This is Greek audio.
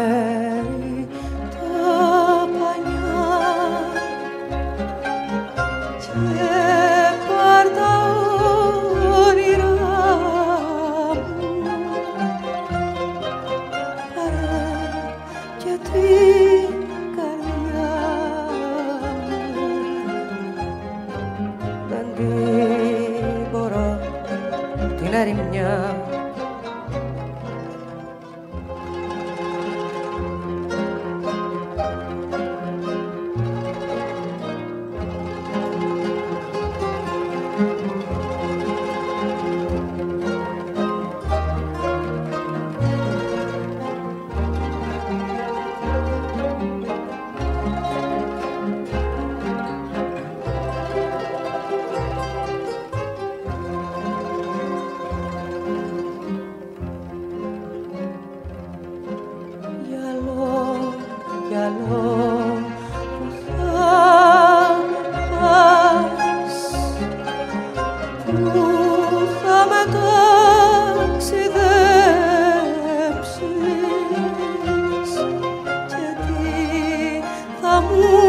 φέρει τα πανιά και πάρ' τα όνειρά μου πάρε και την καρδιά μου δεν την μπορώ την ερημιά. Γυαλό που θα με πας, που θα με ταξιδέψεις και τι θα μου